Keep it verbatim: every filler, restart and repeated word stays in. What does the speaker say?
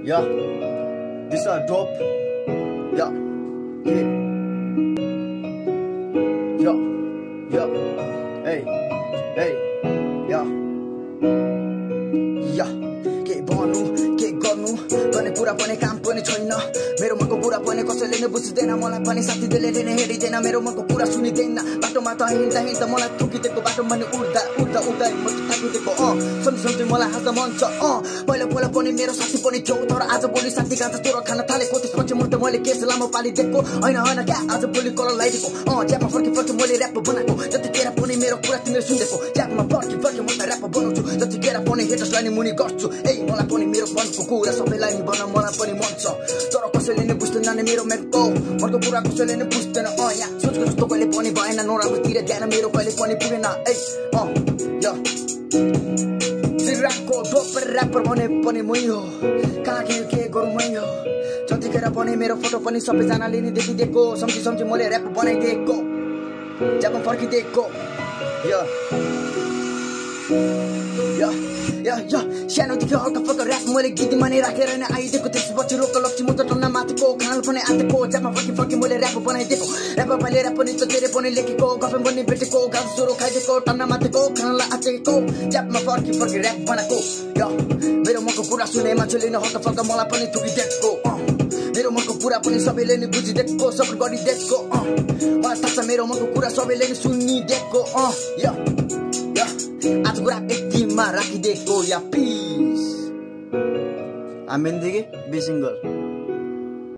Yeah, this are dope. Yeah, yeah, yo, yo, hey, hey, yeah, yeah. के भन्नु के गर्नु गर्ने कुरा पनि काम पनि छैन मेरो मनको कुरा पनि कसैले नै बुझ्दैन मलाई पनि साथीले नै हेरिदैन मेरो मनको कुरा सुनिदैन बाटोमा त हिँड्दा हिँड्दा मलाई थुकिदिएको बाटो पनि उड्दा उड्दा उड्दा म थाकिदिएको अँ सम्झि सम्झि मलाई हाँस्दा मन छ अँ पहिला पहिला पनि मेरो साथी पनि थियो तर आज भोलि साथी गाँजा चोरो खान थालेको त्यसपछि म त मैले केस लामो पालिदिएको होइन होइन क्या आज भोलि कलर लगाइदिएको अँ ज्यापमा फर्की फर्की मैले ऱ्याप बनाएको जतिखेर पनि मेरो कुरा तिमीले सुन्देको ज्यापमा फर्की फर्की म त ऱ्याप बनाउँछु जतिखेर पनि हेटर्सलाई नि मुनि गर्छु ए मलाई पनि मेरो मनको कुरा सबैलाई नि भन्न मलाई पनि मन छ तर कसैले नै बुझ्दैन नि मेरो मेको मनको कुरा कसैले नै बुझ्दैन अँ यहाँ सोचको जस्तो कहिले पनि भएन नराम्रोतिर ध्यान मेरो कहिले पनि पुगेन ए अँ या सिराको दोपर ऱ्यापर भने पनि मै हो कहाँ के के गरौँ मै हो जतिखेर पनि मेरो फोटो पनि सबैजनाले नि देखिदिएको सम्झी सम्झी मैले ऱ्याप बनाइदिएको जबमा फर्किदिएको या या या या सानोदेखि हल्का फल्का ऱ्याप मैले गीत माने राखेर नै आइदिएको त्यसपछि रोक लक्ष्य म त टन्न माथिको खानाल पनि आँटेको जबमा फर्की फर्की मैले ऱ्याप बनाइदिएको ऱ्याप मैले ऱ्याप पनि त धेरै पनि लेखेको गफेम पनि भेटेको गाँजा चोरो खाइदिएको टन्न माथिको खानालाई आँटेको जबमा फर्की फर्की ऱ्याप बनाएको या मेरो मनको कुरा सुने मान्छेले नै हल्का फल्का मलाई पनि थुकिदिएको मेरो मनको कुरा पनि सबैले नै बुझिदिएको सपोर्ट गरिदिएको मलाई थाहा छ मेरो मनको कुरा सबैले नै सुनिदिएको अँ या या आजको ऱ्याप यतिमा राखिदिएको या पिस आमेनदेखि बी सिङ्गल